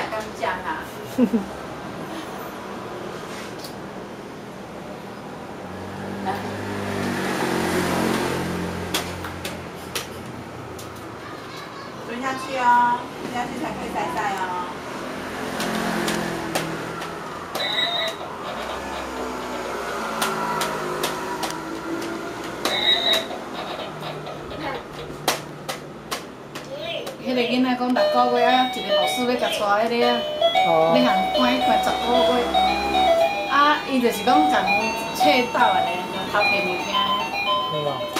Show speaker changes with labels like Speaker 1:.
Speaker 1: 敢食啦。蹲下去哦，蹲下去才可以晒晒哦。迄个囡仔讲6个月啊，一个老师要甲带迄个啊，要通关10个月，啊，伊就是讲共册斗安尼，头摕物件。
Speaker 2: 对吧？